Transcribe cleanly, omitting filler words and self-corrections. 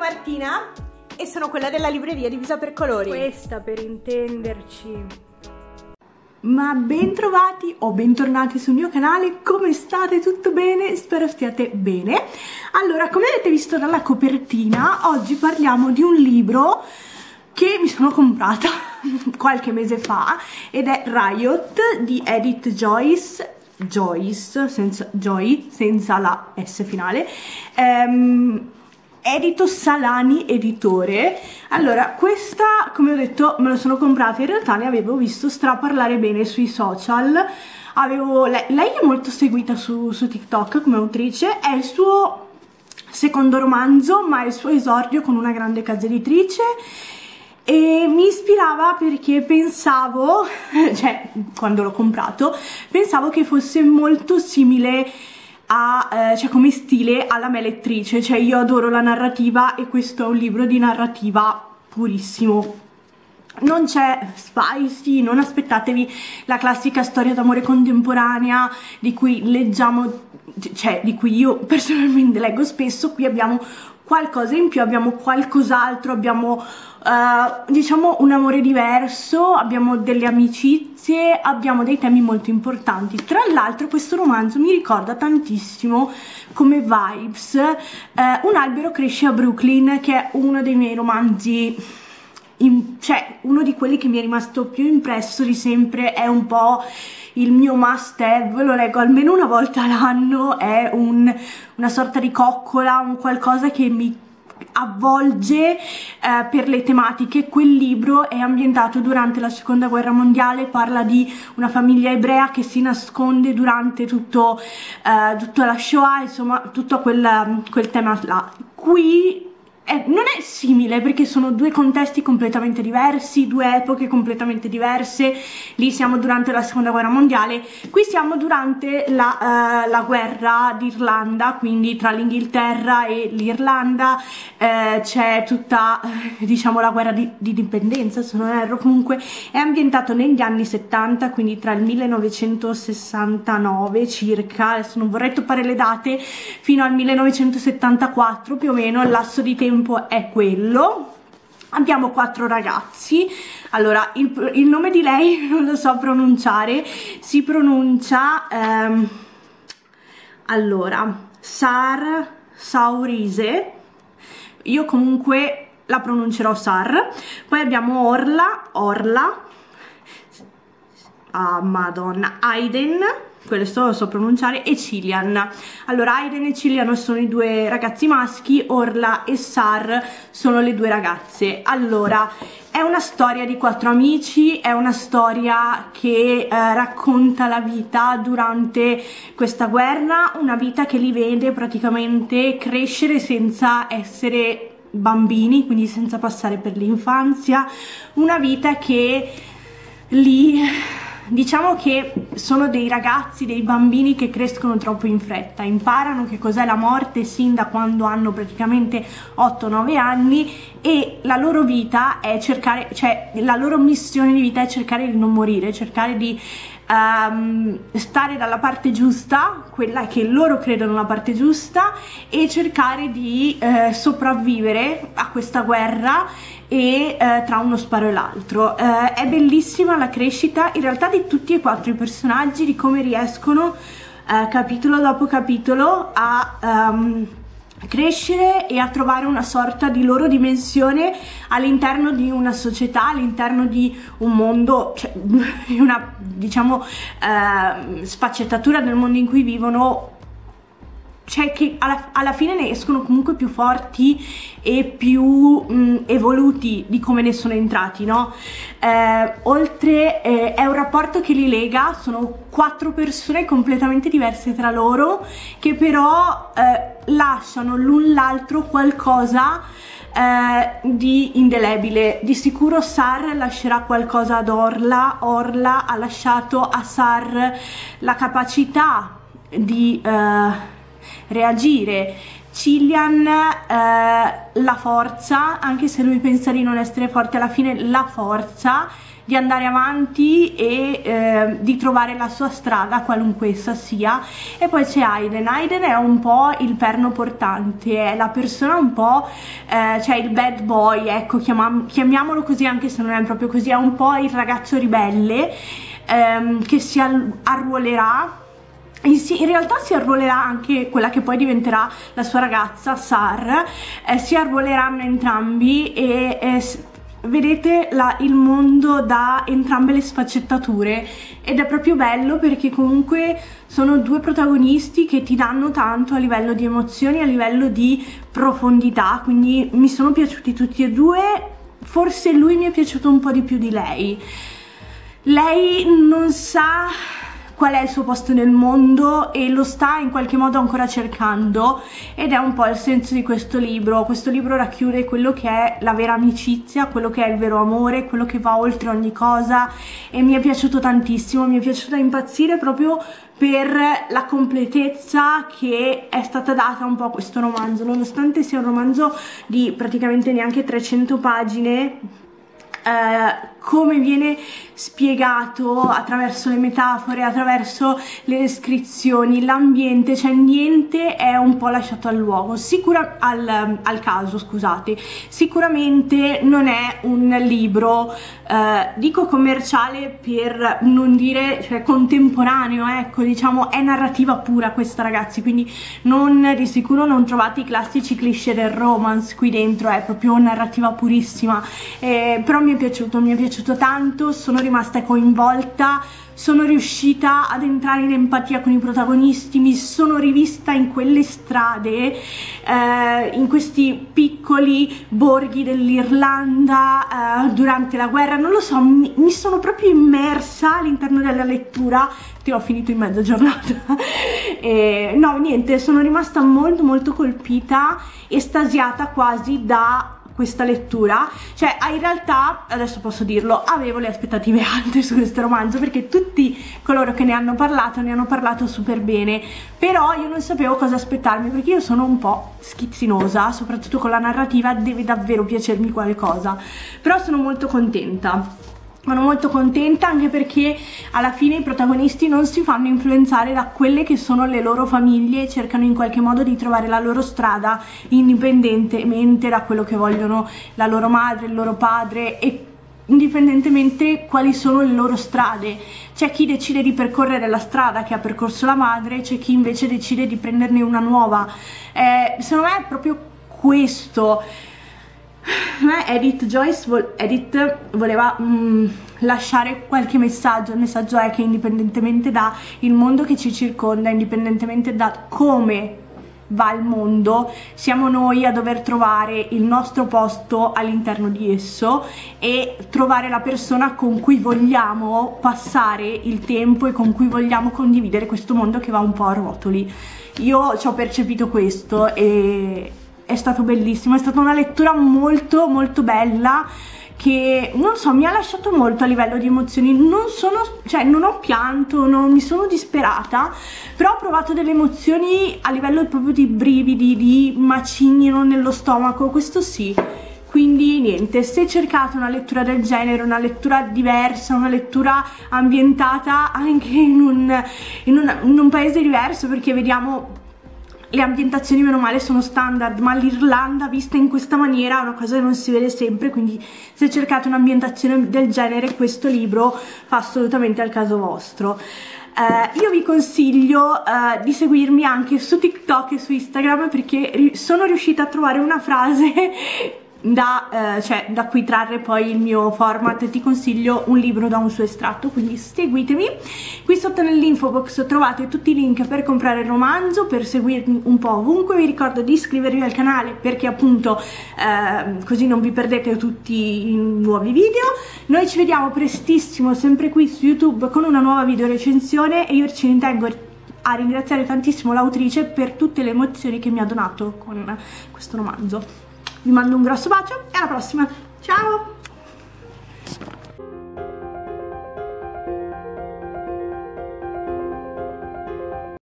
Martina e sono quella della libreria divisa per colori. Questa per intenderci. Ma bentrovati o bentornati sul mio canale, come state? Tutto bene? Spero stiate bene. Allora, come avete visto dalla copertina, oggi parliamo di un libro che mi sono comprata qualche mese fa ed è Riot di Edith Joyce, senza la S finale, Edito Salani editore. Allora, questa, come ho detto, me lo sono comprata, in realtà ne avevo visto straparlare bene sui social, lei è molto seguita su TikTok come autrice, è il suo secondo romanzo, ma è il suo esordio con una grande casa editrice e mi ispirava perché pensavo, cioè quando l'ho comprato, pensavo che fosse molto simile cioè come stile alla mia lettrice, cioè io adoro la narrativa e questo è un libro di narrativa purissimo. Non c'è spicy, non aspettatevi la classica storia d'amore contemporanea di cui leggiamo, cioè di cui io personalmente leggo spesso. Qui abbiamo qualcosa in più, abbiamo qualcos'altro, abbiamo diciamo un amore diverso, abbiamo delle amicizie, abbiamo dei temi molto importanti. Tra l'altro questo romanzo mi ricorda tantissimo come vibes Un albero cresce a Brooklyn, che è uno dei miei romanzi, cioè uno di quelli che mi è rimasto più impresso di sempre, è un po' il mio must have, lo leggo almeno una volta all'anno, è una sorta di coccola, un qualcosa che mi avvolge per le tematiche. Quel libro è ambientato durante la seconda guerra mondiale, parla di una famiglia ebrea che si nasconde durante tutta la Shoah, insomma tutto quel tema là. Qui non è simile perché sono due contesti completamente diversi, due epoche completamente diverse. Lì siamo durante la seconda guerra mondiale, qui siamo durante la guerra d'Irlanda, quindi tra l'Inghilterra e l'Irlanda c'è tutta diciamo la guerra di indipendenza, se non erro. Comunque è ambientato negli anni 70, quindi tra il 1969 circa, adesso non vorrei toppare le date, fino al 1974 più o meno, il lasso di tempo è quello. Abbiamo 4 ragazzi. Allora, il nome di lei non lo so pronunciare, si pronuncia allora Saurise, io comunque la pronuncerò Sar. Poi abbiamo Orla, Madonna, Aiden, quello so pronunciare, e Cillian. Allora, Aiden e Cillian sono i due ragazzi maschi, Orla e Sar sono le due ragazze. Allora, è una storia di 4 amici, è una storia che racconta la vita durante questa guerra, una vita che li vede praticamente crescere senza essere bambini, quindi senza passare per l'infanzia, una vita che diciamo che sono dei ragazzi, dei bambini che crescono troppo in fretta, imparano che cos'è la morte sin da quando hanno praticamente 8-9 anni e la loro vita è cercare, cioè la loro missione di vita è cercare di non morire, cercare di stare dalla parte giusta, quella che loro credono la parte giusta, e cercare di sopravvivere a questa guerra e tra uno sparo e l'altro. È bellissima la crescita in realtà di tutti e 4 i personaggi, di come riescono capitolo dopo capitolo a crescere e a trovare una sorta di loro dimensione all'interno di una società, all'interno di un mondo, cioè di una diciamo sfaccettatura del mondo in cui vivono, cioè che alla fine ne escono comunque più forti e più evoluti di come ne sono entrati, no? Oltre è un rapporto che li lega, sono 4 persone completamente diverse tra loro che però lasciano l'un l'altro qualcosa di indelebile. Di sicuro Sar lascerà qualcosa ad Orla, Orla ha lasciato a Sar la capacità di reagire, Cillian la forza, anche se lui pensa di non essere forte, alla fine la forza, di andare avanti e di trovare la sua strada, qualunque essa sia. E poi c'è Aiden. Aiden è un po' il perno portante, è la persona un po', cioè il bad boy, ecco, chiamiamolo così, anche se non è proprio così, è un po' il ragazzo ribelle che si arruolerà. In realtà si arruolerà anche quella che poi diventerà la sua ragazza, Sar, si arruoleranno entrambi e vedete il mondo da entrambe le sfaccettature, ed è proprio bello perché comunque sono due protagonisti che ti danno tanto a livello di emozioni, a livello di profondità, quindi mi sono piaciuti tutti e due. Forse lui mi è piaciuto un po' di più di lei. Lei non sa qual è il suo posto nel mondo e lo sta in qualche modo ancora cercando, ed è un po' il senso di questo libro. Questo libro racchiude quello che è la vera amicizia, quello che è il vero amore, quello che va oltre ogni cosa, e mi è piaciuto tantissimo, mi è piaciuto da impazzire proprio per la completezza che è stata data un po' a questo romanzo, nonostante sia un romanzo di praticamente neanche 300 pagine. Come viene spiegato attraverso le metafore, attraverso le descrizioni, l'ambiente, cioè niente è un po' lasciato al luogo, al caso, scusate. Sicuramente non è un libro, dico commerciale per non dire, cioè contemporaneo, ecco, diciamo è narrativa pura questa, ragazzi, quindi di sicuro non trovate i classici cliché del romance qui dentro, è proprio narrativa purissima, però mi è piaciuto tanto, sono rimasta coinvolta, sono riuscita ad entrare in empatia con i protagonisti, mi sono rivista in quelle strade, in questi piccoli borghi dell'Irlanda durante la guerra, non lo so, mi sono proprio immersa all'interno della lettura. Ho finito in mezza giornata no, niente, sono rimasta molto colpita, estasiata quasi da questa lettura. Cioè in realtà, adesso posso dirlo, avevo le aspettative alte su questo romanzo, perché tutti coloro che ne hanno parlato super bene, però io non sapevo cosa aspettarmi, perché io sono un po' schizzinosa, soprattutto con la narrativa deve davvero piacermi qualcosa. Però sono molto contenta. Sono molto contenta anche perché alla fine i protagonisti non si fanno influenzare da quelle che sono le loro famiglie, cercano in qualche modo di trovare la loro strada indipendentemente da quello che vogliono la loro madre, il loro padre, e indipendentemente quali sono le loro strade. C'è chi decide di percorrere la strada che ha percorso la madre, c'è chi invece decide di prenderne una nuova. Secondo me è proprio questo. Edith voleva lasciare qualche messaggio. Il messaggio è che indipendentemente da il mondo che ci circonda, indipendentemente da come va il mondo, siamo noi a dover trovare il nostro posto all'interno di esso e trovare la persona con cui vogliamo passare il tempo e con cui vogliamo condividere questo mondo che va un po' a rotoli. Io ci ho percepito questo e è stato bellissimo, è stata una lettura molto bella che, non so, mi ha lasciato molto a livello di emozioni. Non ho pianto, non mi sono disperata, però ho provato delle emozioni a livello proprio di brividi, di macigno nello stomaco, questo sì. Quindi niente, se cercate una lettura del genere, una lettura diversa, una lettura ambientata anche in un paese diverso, perché vediamo le ambientazioni meno male sono standard, ma l'Irlanda vista in questa maniera è una cosa che non si vede sempre, quindi se cercate un'ambientazione del genere questo libro fa assolutamente al caso vostro. Io vi consiglio di seguirmi anche su TikTok e su Instagram, perché sono riuscita a trovare una frase da cui trarre poi il mio format. Ti consiglio un libro da un suo estratto, quindi seguitemi. Qui sotto nell'info box trovate tutti i link per comprare il romanzo, per seguirmi un po' ovunque. Vi ricordo di iscrivervi al canale perché appunto così non vi perdete tutti i nuovi video. Noi ci vediamo prestissimo sempre qui su YouTube con una nuova video recensione, e io ci tengo a ringraziare tantissimo l'autrice per tutte le emozioni che mi ha donato con questo romanzo. Vi mando un grosso bacio e alla prossima, ciao!